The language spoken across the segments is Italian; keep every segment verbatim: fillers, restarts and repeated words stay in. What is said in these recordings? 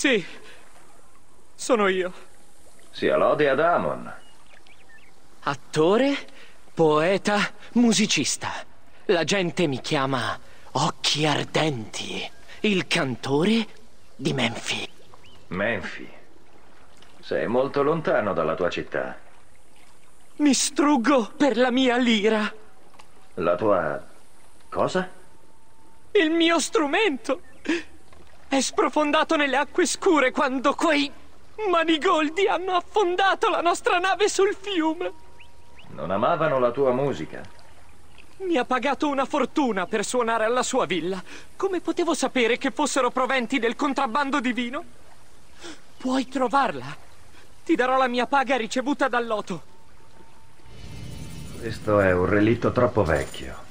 Sì, sono io. Sia lode ad Amon. Attore, poeta, musicista. La gente mi chiama Occhi Ardenti, il cantore di Menfi. Menfi. Sei molto lontano dalla tua città. Mi struggo per la mia lira. La tua... cosa? Il mio strumento è sprofondato nelle acque scure quando quei manigoldi hanno affondato la nostra nave sul fiume. Non amavano la tua musica. Mi ha pagato una fortuna per suonare alla sua villa. Come potevo sapere che fossero proventi del contrabbando di vino? Puoi trovarla. Ti darò la mia paga ricevuta dal loto. Questo è un relitto troppo vecchio.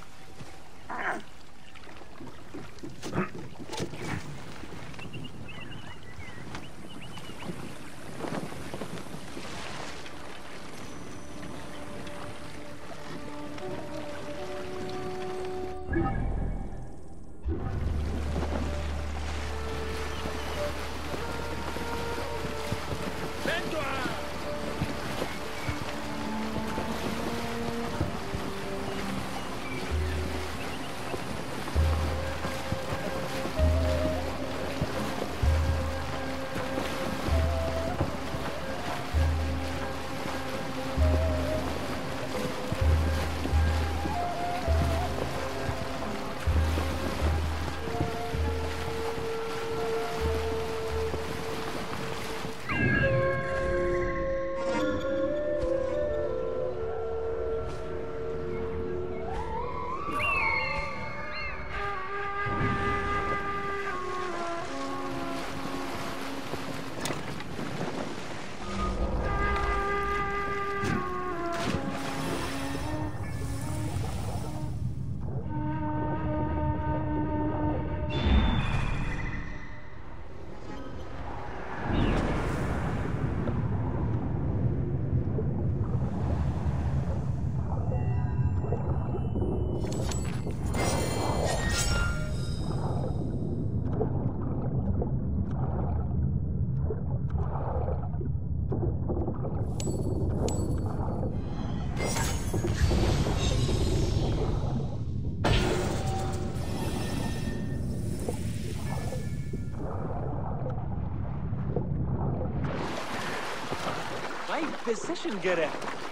Position good.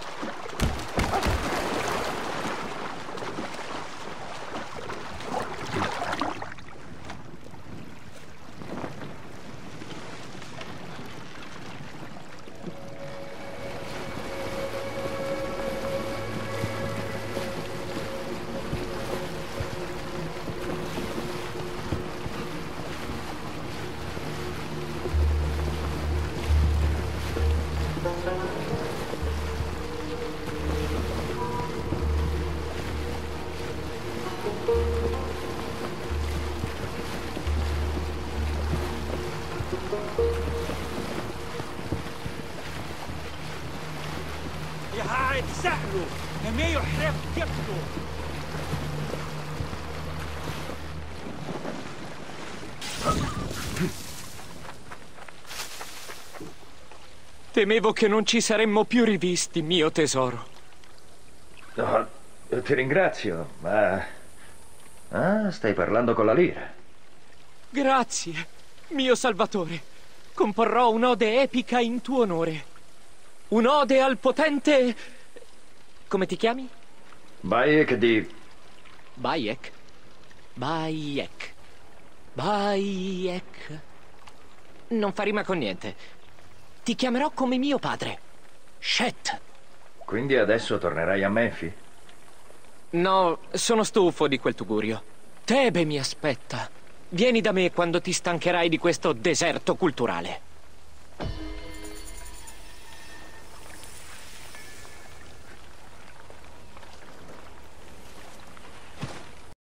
Temevo che non ci saremmo più rivisti, mio tesoro. No, ti ringrazio, ma... Ah, stai parlando con la lira. Grazie, mio salvatore. Comporrò un'ode epica in tuo onore. Un'ode al potente... Come ti chiami? Bayek di... Bayek? Bayek. Bayek. Non fa rima con niente. Ti chiamerò come mio padre. Shet. Quindi adesso tornerai a Menfi? No, sono stufo di quel tugurio. Tebe mi aspetta. Vieni da me quando ti stancherai di questo deserto culturale.